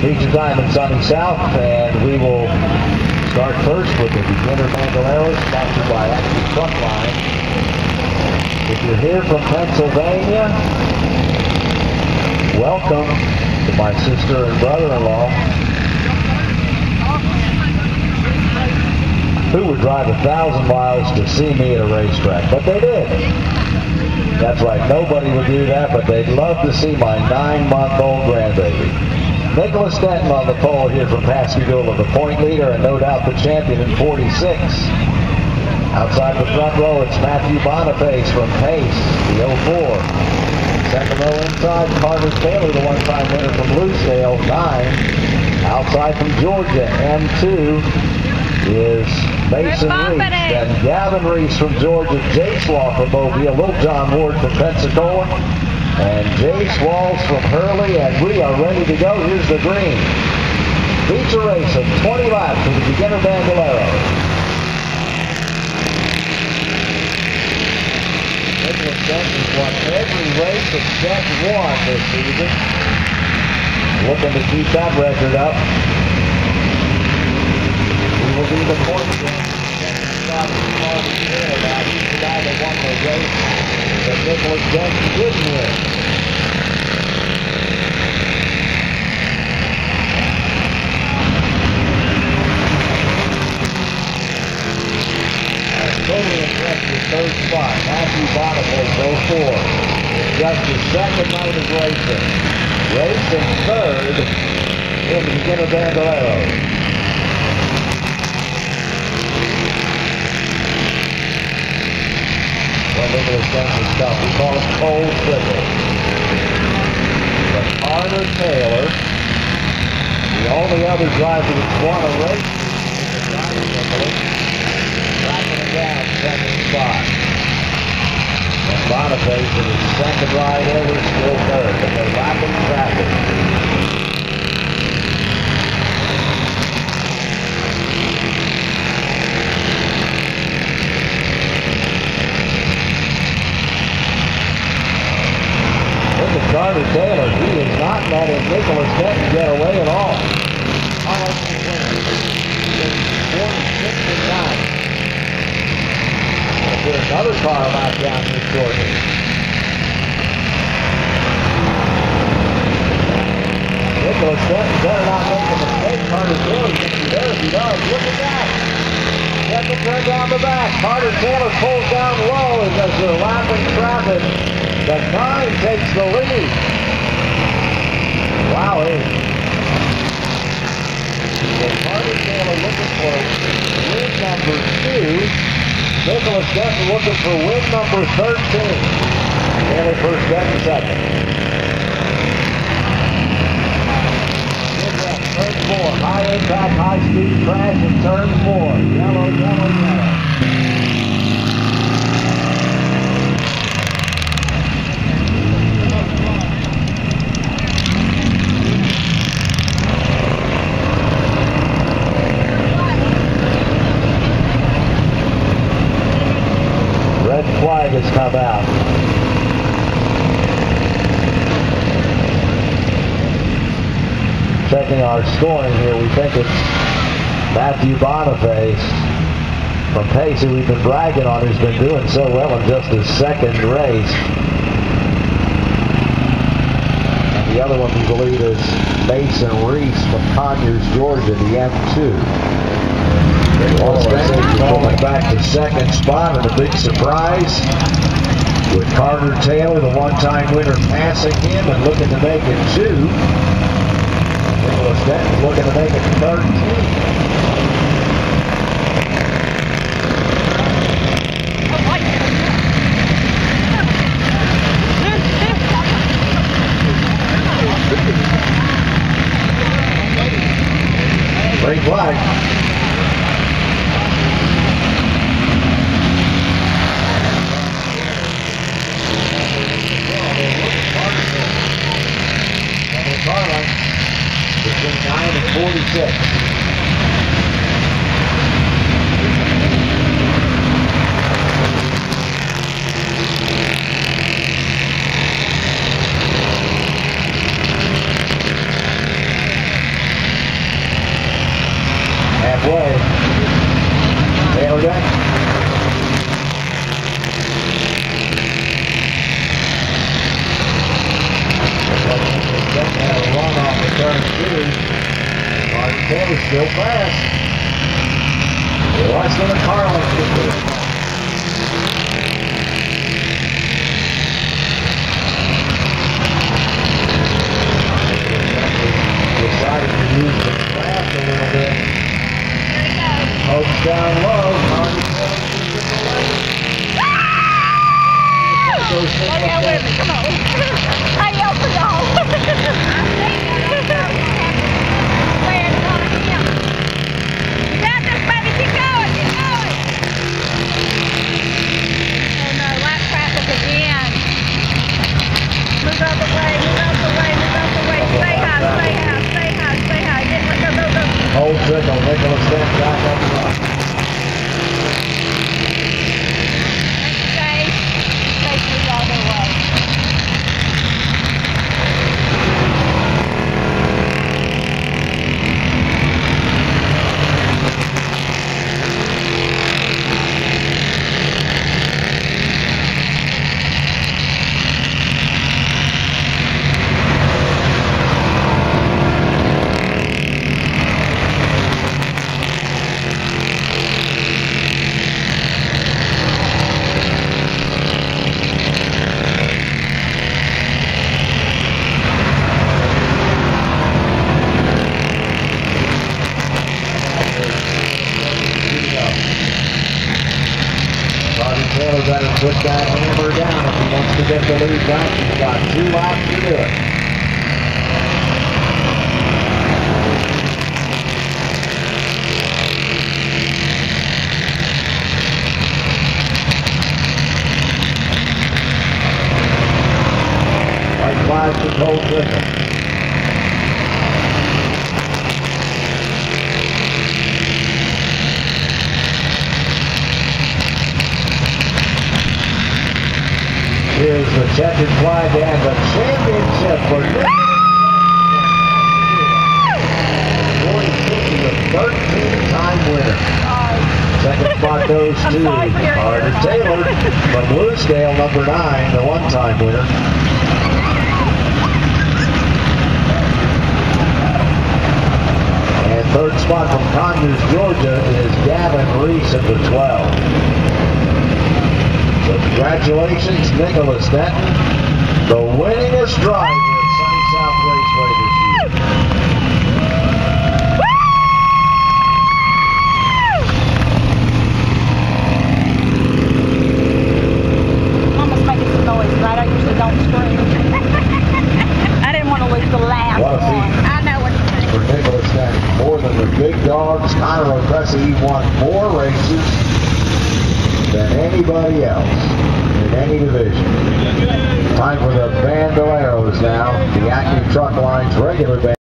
Feature time in Sunny South, and we will start first with the beginner bandoleros sponsored by Active Truckline. If you're here from Pennsylvania, welcome to my sister and brother-in-law, who would drive 1,000 miles to see me at a racetrack, but they did. That's right, nobody would do that, but they'd love to see my 9-month-old grandbaby. Nicolas Denton on the pole here from Pascagoula, the point leader and no doubt the champion in 46. Outside the front row, it's Matthew Boniface from Pace, the 04. Second row inside, Carter Taylor, the one-time winner from Lucedale, 9. Outside from Georgia, M2 is Mason Reese. Then Gavin Reese from Georgia, Jace Law from Mobile, Little John Ward from Pensacola, and Jace Walls from Hurley, and we are ready to go. Here's the green. Feature race of 20 laps for the beginner bandolero. Nicolas Denton won every race except one this season. Looking to keep that record up. He will be the point champion. He's the guy that won the race that Nicolas Denton didn't win. Totally impressive third spot. Matthew Boniface, 04. It's just his second night of racing. Racing third in the beginner bandolero. Well, Nicolas Denton stuff. We call it Cole Trickle. But Carter Taylor, the only other driver that's won a race, tracking it down, second spot. And Boniface in his second ride ever, still third, but they're lapping traffic. Look at Carter Taylor. He is not letting Nicolas Denton get away at all. Almost 46-9. There's another car lap down here shortly. Nicolas Denton better not make a mistake. Carter Taylor's going to be there if he does. Look at that. Denton turned down the back. Carter Taylor pulls down low as they're lapping traffic. The 9 takes the lead. Wow, so Carter Taylor looking for win number 2. Nicolas Denton looking for win number 13. Taylor first, Denton second. Turn 4, high impact, high speed crash in turn 4. Yellow, yellow, yellow. Red flag has come out. Checking our scoring here, we think it's Matthew Boniface from Pace, who we've been bragging on, who's been doing so well in just his second race. And the other one we believe is Mason Reese from Conyers, Georgia, the M2. Going back to second spot, and a big surprise with Carter Taylor, the one-time winner, passing him and looking to make it 2. Nicolas Denton looking to make it 13. Green flag. Between 9 and 46. Taylor still fast. Less than a car length to do. Decided to use the craft a little bit. Hopes down low. Okay, wait a minute, come on. I yell for y'all. You got this, baby. Keep going, keep going. Oh no, lap traffic again. Move out the way, move out the way, move out the way. Stay high, stay high, stay high, stay high. Get, go, go, go. Old Trickle, Nicolas Denton back up front. Taylor better put that hammer down if he wants to get the lead back. He's got 2 laps to do it. White flag for Cole Trickle. Here's the checkered flag and the championship for the 13-time winner. Second spot goes to Carter Taylor from Blue Scale, number 9, the 1-time winner. And third spot from Conyers, Georgia is Gavin Reese at the 12. So congratulations, Nicolas Denton, the winningest driver at Sunny South Raceway this year. Mama's making some noise, right? I usually don't scream. I didn't want to lose the last one. I know what you're saying. For Nicolas Denton, more than the big dogs, Conor O'Cressy, he won more races than anybody else in any division. Time for the Bandoleros now, the Acme Truck Line's regular band.